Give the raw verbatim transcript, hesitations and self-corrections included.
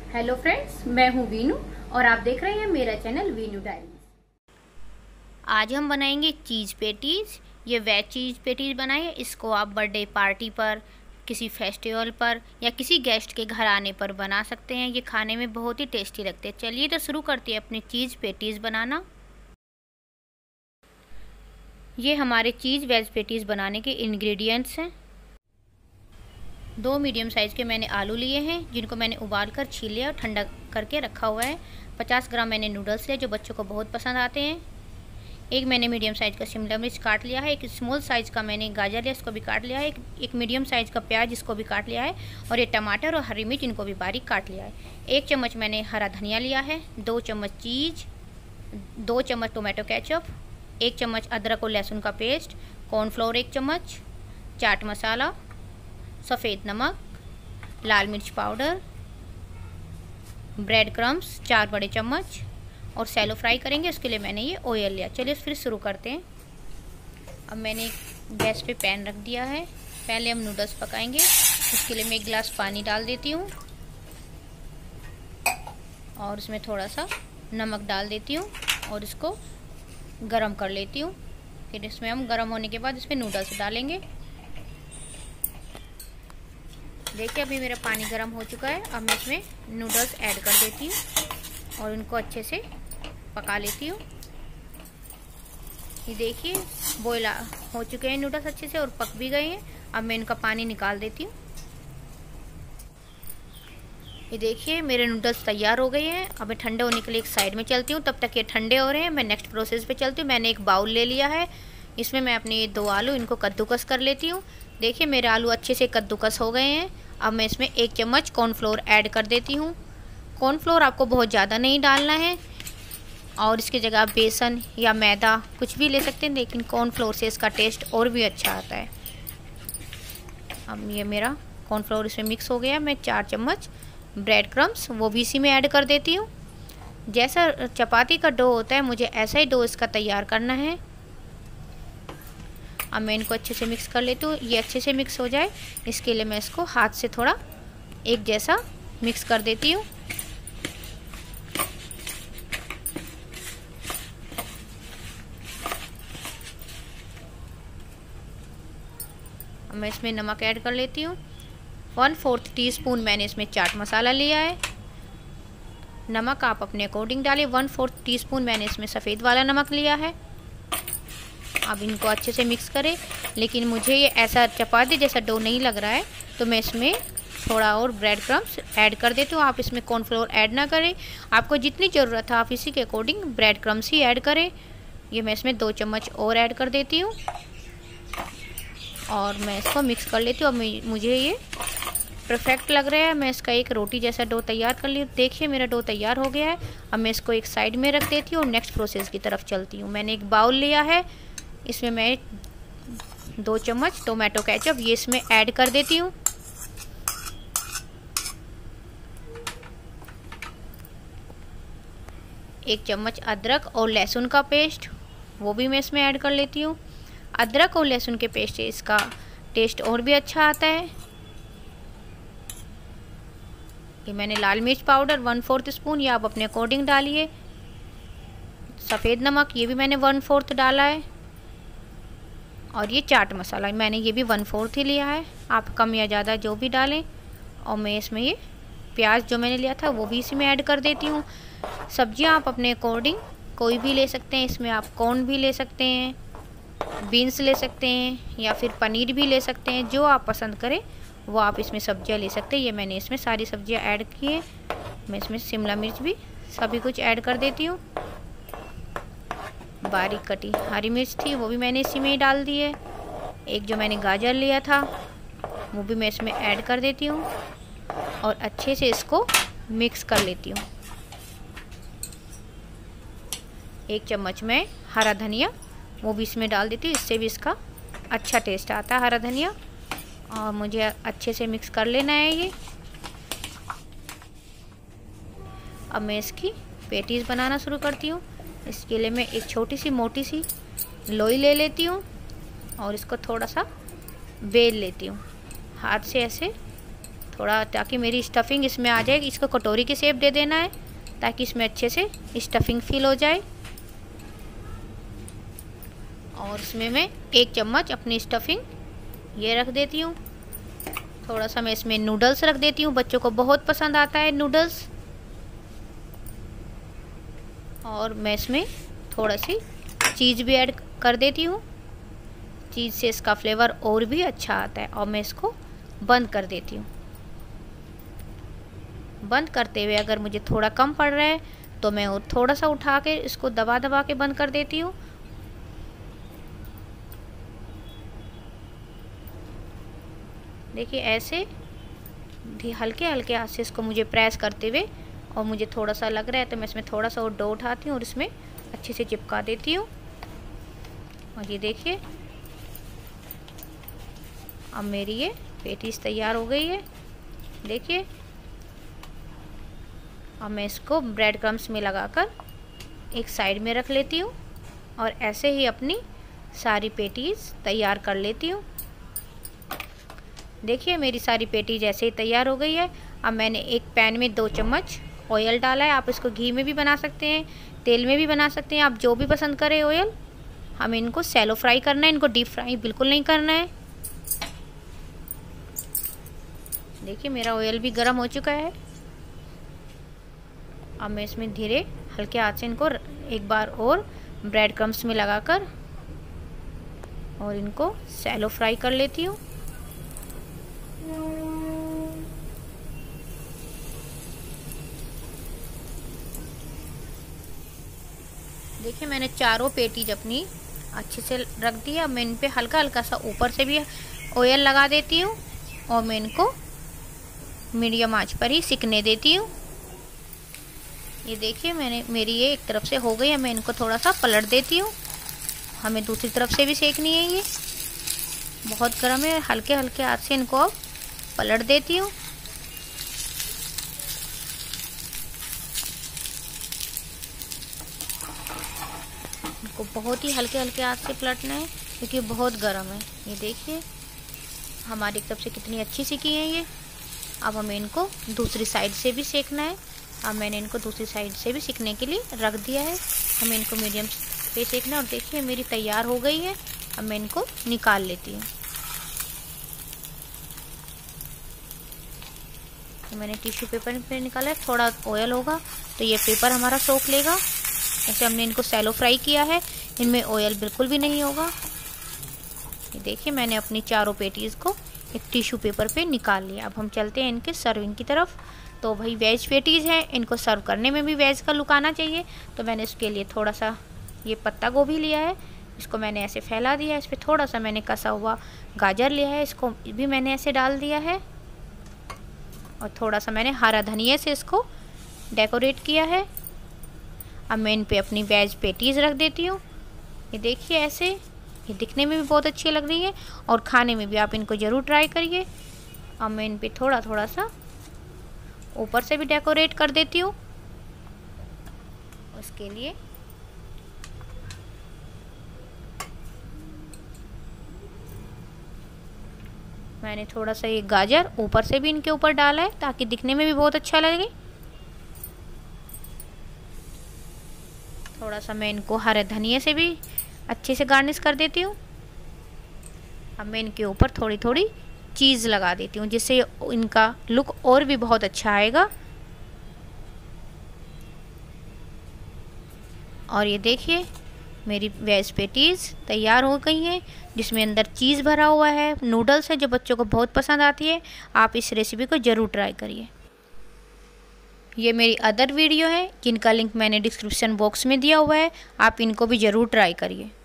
Hello friends, मैं हूं वीनू और आप देख रहे हैं मेरा चैनल वीनू डायरीज। आज हम बनाएंगे चीज़ पेटीज़। ये वेज चीज़ पेटीज़ बनाए। इसको आप बर्थडे पार्टी पर, किसी फेस्टिवल पर या किसी गेस्ट के घर आने पर बना सकते हैं। ये खाने में बहुत ही टेस्टी लगते हैं। चलिए तो शुरू करते हैं अपनी चीज़ पेटीज़ बनाना। ये हमारे चीज़ वेज पेटीज़ बनाने के इंग्रेडिएंट्स हैं। दो मीडियम साइज़ के मैंने आलू लिए हैं, जिनको मैंने उबाल कर छील लिया और ठंडा करके रखा हुआ है। पचास ग्राम मैंने नूडल्स लिया, जो बच्चों को बहुत पसंद आते हैं। एक मैंने मीडियम साइज़ का शिमला मिर्च काट लिया है। एक स्मॉल साइज़ का मैंने गाजर लिया, इसको भी काट लिया है। एक, एक मीडियम साइज़ का प्याज, इसको भी काट लिया है। और ये टमाटर और हरी मिर्च, इनको भी बारीक काट लिया है। एक चम्मच मैंने हरा धनिया लिया है। दो चम्मच चीज़, दो चम्मच टोमेटो केचप, एक चम्मच अदरक और लहसुन का पेस्ट, कॉर्नफ्लोर एक चम्मच, चाट मसाला, सफ़ेद नमक, लाल मिर्च पाउडर, ब्रेड क्रम्स चार बड़े चम्मच और सैलो फ्राई करेंगे। इसके लिए मैंने ये ऑयल लिया। चलिए फिर शुरू करते हैं। अब मैंने गैस पे पैन रख दिया है। पहले हम नूडल्स पकाएंगे। इसके लिए मैं एक गिलास पानी डाल देती हूँ और इसमें थोड़ा सा नमक डाल देती हूँ और इसको गरम कर लेती हूँ। फिर इसमें हम गरम होने के बाद इसमें नूडल्स डालेंगे। देखिए अभी मेरा पानी गर्म हो चुका है। अब मैं इसमें नूडल्स ऐड कर देती हूँ और इनको अच्छे से पका लेती हूँ। ये देखिए बॉयल हो चुके हैं नूडल्स अच्छे से और पक भी गए हैं। अब मैं इनका पानी निकाल देती हूँ। ये देखिए मेरे नूडल्स तैयार हो गए हैं। अब मैं ठंडे होने के लिए एक साइड में चलती हूँ। तब तक ये ठंडे हो रहे हैं, मैं नेक्स्ट प्रोसेस पे चलती हूँ। मैंने एक बाउल ले लिया है। इसमें मैं अपने दो आलू, इनको कद्दूकस कर लेती हूँ। देखिए मेरे आलू अच्छे से कद्दूकस हो गए हैं। अब मैं इसमें एक चम्मच कॉर्नफ्लोर ऐड कर देती हूँ। कॉर्नफ्लोर आपको बहुत ज़्यादा नहीं डालना है और इसकी जगह आप बेसन या मैदा कुछ भी ले सकते हैं, लेकिन कॉर्नफ्लोर से इसका टेस्ट और भी अच्छा आता है। अब ये मेरा कॉर्नफ्लोर इसमें मिक्स हो गया। मैं चार चम्मच ब्रेड क्रम्स वो भी इसी में ऐड कर देती हूँ। जैसा चपाती का डो होता है, मुझे ऐसा ही डो इसका तैयार करना है। अब मैं इनको अच्छे से मिक्स कर लेती हूँ। ये अच्छे से मिक्स हो जाए इसके लिए मैं इसको हाथ से थोड़ा एक जैसा मिक्स कर देती हूँ। अब मैं इसमें नमक ऐड कर लेती हूँ। वन फोर्थ टी स्पून मैंने इसमें चाट मसाला लिया है। नमक आप अपने अकॉर्डिंग डालिए। वन फोर्थ टी स्पून मैंने इसमें सफ़ेद वाला नमक लिया है। अब इनको अच्छे से मिक्स करें, लेकिन मुझे ये ऐसा चपाती जैसा डो नहीं लग रहा है, तो मैं इसमें थोड़ा और ब्रेड क्रम्स ऐड कर देती हूँ। आप इसमें कॉर्नफ्लोर ऐड ना करें, आपको जितनी ज़रूरत है आप इसी के अकॉर्डिंग ब्रेड क्रम्स ही ऐड करें। ये मैं इसमें दो चम्मच और ऐड कर देती हूँ और मैं इसको मिक्स कर लेती हूँ। अब मुझे ये परफेक्ट लग रहा है। मैं इसका एक रोटी जैसा डो तैयार कर ली। देखिए मेरा डो तैयार हो गया है। अब मैं इसको एक साइड में रख देती हूँ और नेक्स्ट प्रोसेस की तरफ चलती हूँ। मैंने एक बाउल लिया है। इसमें मैं दो चम्मच टोमेटो केचप ये इसमें ऐड कर देती हूँ। एक चम्मच अदरक और लहसुन का पेस्ट वो भी मैं इसमें ऐड कर लेती हूँ। अदरक और लहसुन के पेस्ट से इसका टेस्ट और भी अच्छा आता है। ये मैंने लाल मिर्च पाउडर वन फोर्थ स्पून, या आप अपने अकॉर्डिंग डालिए। सफ़ेद नमक ये भी मैंने वन फोर्थ डाला है। और ये चाट मसाला मैंने ये भी वन फोर्थ ही लिया है। आप कम या ज़्यादा जो भी डालें। और मैं इसमें ये प्याज जो मैंने लिया था वो भी इसी में ऐड कर देती हूँ। सब्जियाँ आप अपने अकॉर्डिंग कोई भी ले सकते हैं। इसमें आप कॉर्न भी ले सकते हैं, बीन्स ले सकते हैं या फिर पनीर भी ले सकते हैं। जो आप पसंद करें वो आप इसमें सब्जियाँ ले सकते हैं। ये मैंने इसमें सारी सब्जियाँ ऐड की है। मैं इसमें शिमला मिर्च भी सभी कुछ ऐड कर देती हूँ। बारीक कटी हरी मिर्च थी वो भी मैंने इसी में ही डाल दी है। एक जो मैंने गाजर लिया था वो भी मैं इसमें ऐड कर देती हूँ और अच्छे से इसको मिक्स कर लेती हूँ। एक चम्मच में हरा धनिया वो भी इसमें डाल देती हूँ, इससे भी इसका अच्छा टेस्ट आता है हरा धनिया। और मुझे अच्छे से मिक्स कर लेना है ये। अब मैं इसकी पेटीज़ बनाना शुरू करती हूँ। इसके लिए मैं एक छोटी सी मोटी सी लोई ले लेती हूँ और इसको थोड़ा सा बेल लेती हूँ। हाथ से ऐसे थोड़ा, ताकि मेरी स्टफिंग इसमें आ जाए। इसको कटोरी की शेप दे देना है ताकि इसमें अच्छे से स्टफिंग फिल हो जाए। और इसमें मैं एक चम्मच अपनी स्टफिंग ये रख देती हूँ। थोड़ा सा मैं इसमें नूडल्स रख देती हूँ, बच्चों को बहुत पसंद आता है नूडल्स। और मैं इसमें थोड़ा सी चीज़ भी ऐड कर देती हूँ। चीज़ से इसका फ्लेवर और भी अच्छा आता है। और मैं इसको बंद कर देती हूँ। बंद करते हुए अगर मुझे थोड़ा कम पड़ रहा है तो मैं और थोड़ा सा उठा के इसको दबा दबा के बंद कर देती हूँ। देखिए ऐसे हल्के हल्के हाथ से इसको मुझे प्रेस करते हुए, और मुझे थोड़ा सा लग रहा है तो मैं इसमें थोड़ा सा और डो उठाती हूँ और इसमें अच्छे से चिपका देती हूँ। और ये देखिए अब मेरी ये पेटीज तैयार हो गई है। देखिए अब मैं इसको ब्रेड क्रम्स में लगाकर एक साइड में रख लेती हूँ और ऐसे ही अपनी सारी पेटीज तैयार कर लेती हूँ। देखिए मेरी सारी पेटीज ऐसे ही तैयार हो गई है। अब मैंने एक पैन में दो चम्मच ऑयल डाला है। आप इसको घी में भी बना सकते हैं, तेल में भी बना सकते हैं, आप जो भी पसंद करें ऑयल। हमें इनको सैलो फ्राई करना है, इनको डीप फ्राई बिल्कुल नहीं करना है। देखिए मेरा ऑयल भी गर्म हो चुका है। अब मैं इसमें धीरे हल्के हाथ से इनको एक बार और ब्रेड क्रम्स में लगाकर और इनको सैलो फ्राई कर लेती हूँ। देखिए मैंने चारों पेटीज अपनी अच्छे से रख दी है। अब मैं इन पे हल्का हल्का सा ऊपर से भी ऑयल लगा देती हूँ और मैं इनको मीडियम आंच पर ही सिकने देती हूँ। ये देखिए मैंने मेरी ये एक तरफ से हो गई है। मैं इनको थोड़ा सा पलट देती हूँ। हमें दूसरी तरफ से भी सेकनी है। ये बहुत गर्म है। हल्के हल्के हाथ से इनको अब पलट देती हूँ। इनको बहुत ही हल्के हल्के हाथ से पलटना है क्योंकि बहुत गर्म है। ये देखिए हमारी तरफ से कितनी अच्छी सिकी है ये। अब हमें इनको दूसरी साइड से भी सेकना है। अब मैंने इनको दूसरी साइड से भी सिकने के लिए रख दिया है। हमें इनको मीडियम पे सेकना है। और देखिए मेरी तैयार हो गई है। अब मैं इनको निकाल लेती हूँ। तो मैंने टिश्यू पेपर पे निकाला है। थोड़ा ऑयल होगा तो ये पेपर हमारा सोख लेगा। ऐसे हमने इनको सैलो फ्राई किया है, इनमें ऑयल बिल्कुल भी नहीं होगा। ये देखिए मैंने अपनी चारों पेटीज को एक टिश्यू पेपर पे निकाल लिया। अब हम चलते हैं इनके सर्विंग की तरफ। तो भाई वेज पेटीज हैं, इनको सर्व करने में भी वेज का लुक आना चाहिए। तो मैंने इसके लिए थोड़ा सा ये पत्ता गोभी लिया है, इसको मैंने ऐसे फैला दिया है। इस पर थोड़ा सा मैंने कसा हुआ गाजर लिया है, इसको भी मैंने ऐसे डाल दिया है। और थोड़ा सा मैंने हरा धनिया से इसको डेकोरेट किया है। अब मैं इन पे अपनी वेज पेटीज रख देती हूँ। ये देखिए ऐसे, ये दिखने में भी बहुत अच्छी लग रही है और खाने में भी आप इनको ज़रूर ट्राई करिए। अब मैं इन पे थोड़ा थोड़ा सा ऊपर से भी डेकोरेट कर देती हूँ। उसके लिए मैंने थोड़ा सा ये गाजर ऊपर से भी इनके ऊपर डाला है ताकि दिखने में भी बहुत अच्छा लगे। थोड़ा सा मैं इनको हरे धनिया से भी अच्छे से गार्निश कर देती हूँ। अब मैं इनके ऊपर थोड़ी थोड़ी चीज़ लगा देती हूँ जिससे इनका लुक और भी बहुत अच्छा आएगा। और ये देखिए मेरी वेज पेटीज़ तैयार हो गई हैं जिसमें अंदर चीज़ भरा हुआ है, नूडल्स है जो बच्चों को बहुत पसंद आती है। आप इस रेसिपी को ज़रूर ट्राई करिए। ये मेरी अदर वीडियो है जिनका लिंक मैंने डिस्क्रिप्शन बॉक्स में दिया हुआ है, आप इनको भी ज़रूर ट्राई करिए।